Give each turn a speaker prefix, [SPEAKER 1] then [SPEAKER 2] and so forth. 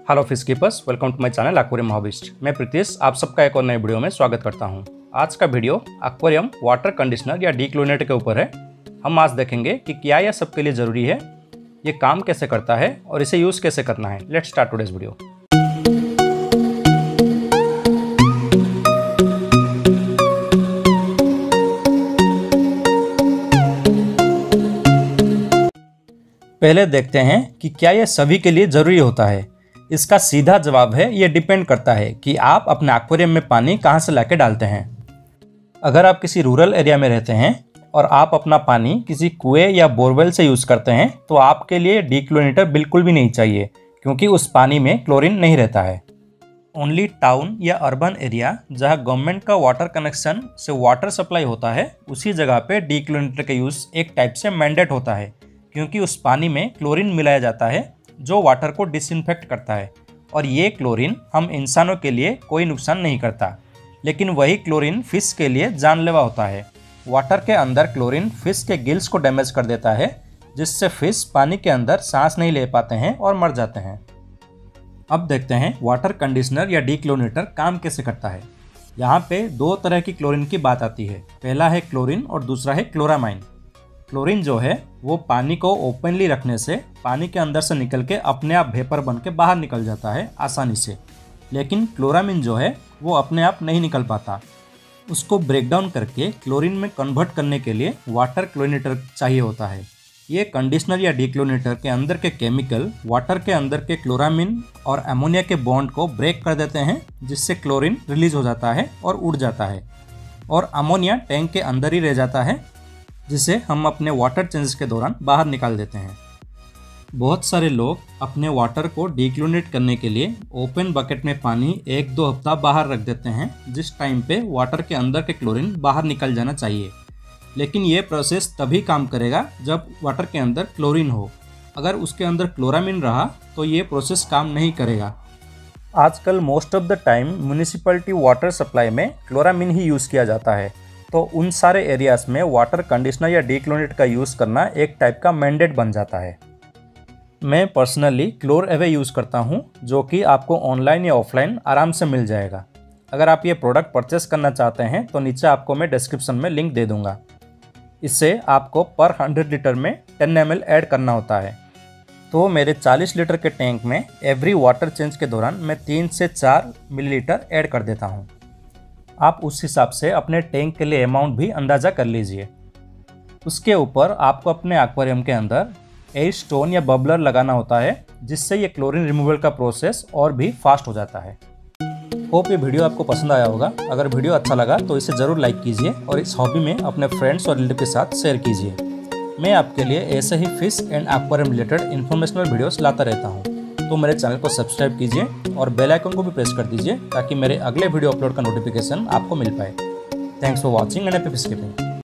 [SPEAKER 1] Hello fish keepers, welcome to my channel aquarium hobbyist. मैं प्रीतिश आप सबका एक और नए वीडियो में स्वागत करता हूं। आज का वीडियो एक्वेरियम वाटर कंडीशनर या डीक्लोरिनेटर के ऊपर है। हम आज देखेंगे कि क्या यह सबके लिए ज़रूरी है, ये काम कैसे करता है और इसे यूज़ कैसे करना है। Let's start today's video. पहले देखते हैं कि क्या यह सभी के लिए ज़रूरी होता है। इसका सीधा जवाब है ये डिपेंड करता है कि आप अपने एक्वेरियम में पानी कहाँ से लाके डालते हैं। अगर आप किसी रूरल एरिया में रहते हैं और आप अपना पानी किसी कुएं या बोरवेल से यूज़ करते हैं तो आपके लिए डीक्लोरिनेटर बिल्कुल भी नहीं चाहिए, क्योंकि उस पानी में क्लोरीन नहीं रहता है। ओनली टाउन या अर्बन एरिया जहाँ गवर्नमेंट का वाटर कनेक्शन से वाटर सप्लाई होता है उसी जगह पे डीक्लोरिनेटर का यूज़ एक टाइप से मैंडेट होता है, क्योंकि उस पानी में क्लोरीन मिलाया जाता है जो वाटर को डिसइंफेक्ट करता है। और ये क्लोरीन हम इंसानों के लिए कोई नुकसान नहीं करता, लेकिन वही क्लोरीन फिश के लिए जानलेवा होता है। वाटर के अंदर क्लोरीन फिश के गिल्स को डैमेज कर देता है, जिससे फिश पानी के अंदर सांस नहीं ले पाते हैं और मर जाते हैं। अब देखते हैं वाटर कंडीशनर या डीक्लोरिनेटर काम कैसे करता है। यहाँ पे दो तरह की क्लोरीन की बात आती है। पहला है क्लोरीन और दूसरा है क्लोरामाइन। क्लोरीन जो है वो पानी को ओपनली रखने से पानी के अंदर से निकल के अपने आप वेपर बन के बाहर निकल जाता है आसानी से, लेकिन क्लोरामीन जो है वो अपने आप नहीं निकल पाता। उसको ब्रेक डाउन करके क्लोरीन में कन्वर्ट करने के लिए वाटर क्लोरिनेटर चाहिए होता है। ये कंडीशनर या डीक्लोरिनेटर के अंदर के केमिकल वाटर के अंदर के क्लोरामीन और अमोनिया के बॉन्ड को ब्रेक कर देते हैं, जिससे क्लोरीन रिलीज हो जाता है और उड़ जाता है और अमोनिया टैंक के अंदर ही रह जाता है, जिसे हम अपने वाटर चेंजेस के दौरान बाहर निकाल देते हैं। बहुत सारे लोग अपने वाटर को डीक्लोरिनेट करने के लिए ओपन बकेट में पानी 1-2 हफ्ता बाहर रख देते हैं, जिस टाइम पे वाटर के अंदर के क्लोरीन बाहर निकल जाना चाहिए। लेकिन ये प्रोसेस तभी काम करेगा जब वाटर के अंदर क्लोरीन हो। अगर उसके अंदर क्लोरामीन रहा तो ये प्रोसेस काम नहीं करेगा। आजकल most of the time municipality water supply में क्लोरामीन ही यूज़ किया जाता है, तो उन सारे एरियाज़ में वाटर कंडीशनर या डीक्लोरिनेटर का यूज़ करना एक टाइप का मैंडेट बन जाता है। मैं पर्सनली क्लोरएवे यूज़ करता हूँ, जो कि आपको ऑनलाइन या ऑफलाइन आराम से मिल जाएगा। अगर आप ये प्रोडक्ट परचेस करना चाहते हैं तो नीचे आपको मैं डिस्क्रिप्शन में लिंक दे दूँगा। इससे आपको पर 100 लीटर में 10 ml ऐड करना होता है। तो मेरे 40 लीटर के टैंक में एवरी वाटर चेंज के दौरान मैं 3 से 4 मिलीलीटर ऐड कर देता हूँ। आप उस हिसाब से अपने टैंक के लिए अमाउंट भी अंदाज़ा कर लीजिए। उसके ऊपर आपको अपने एक्वेरियम के अंदर एयर स्टोन या बबलर लगाना होता है, जिससे ये क्लोरीन रिमूवल का प्रोसेस और भी फास्ट हो जाता है। होप ये वीडियो आपको पसंद आया होगा। अगर वीडियो अच्छा लगा तो इसे ज़रूर लाइक कीजिए और इस हॉबी में अपने फ्रेंड्स और रिलेटिव के साथ शेयर कीजिए। मैं आपके लिए ऐसे ही fish and aquarium related informational videos लाता रहता हूँ, तो मेरे चैनल को सब्सक्राइब कीजिए और बेल आइकन को भी प्रेस कर दीजिए ताकि मेरे अगले वीडियो अपलोड का नोटिफिकेशन आपको मिल पाए। Thanks for watching and happy fish keeping.